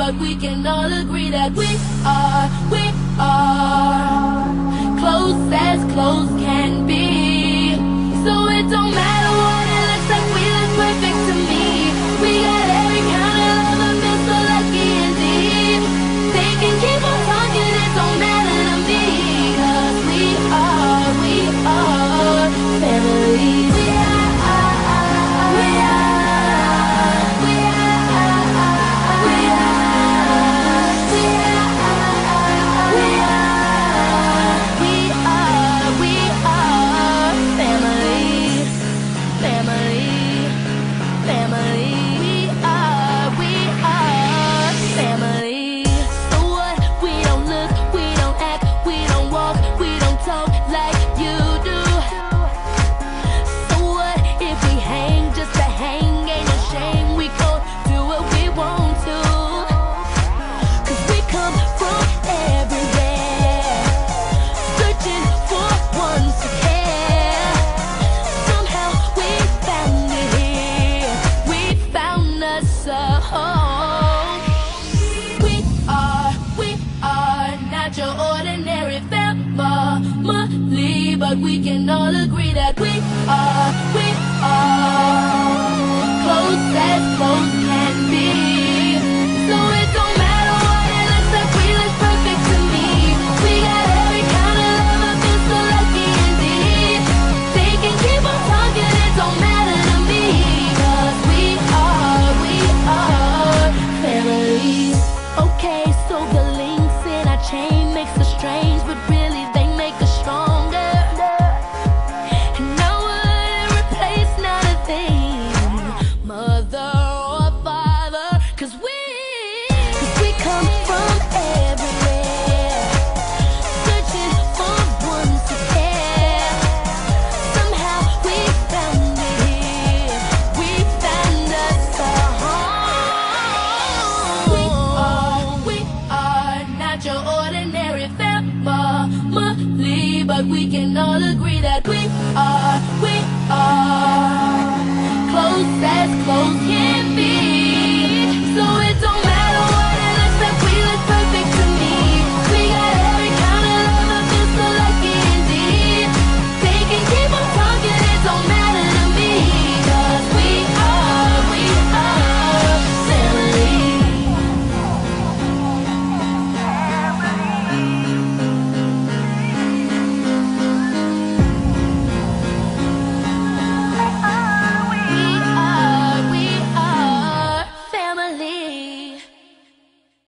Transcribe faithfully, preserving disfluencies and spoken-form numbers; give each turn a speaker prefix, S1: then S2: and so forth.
S1: but we can all agree that we are, we are close as close can be. So it don't matter what it looks like, we look perfect to me. We got every kind of love, I've been so lucky indeed. They can keep on talking, it don't matter to me, 'cause we are, we are family. We are, we are, we are, we are, we are, we are, we are, we are family, family, family. We are, we are family. So what? We don't look, we don't act, we don't walk, we don't talk like you do. So what if we hang just to hang? Ain't no shame, we go do what we want to. 'Cause we come from everywhere, searching for one to care. Somehow we found it here, we found us a home. We are, we are not your ordinary family, but we can all agree that we are, we are close as close can be.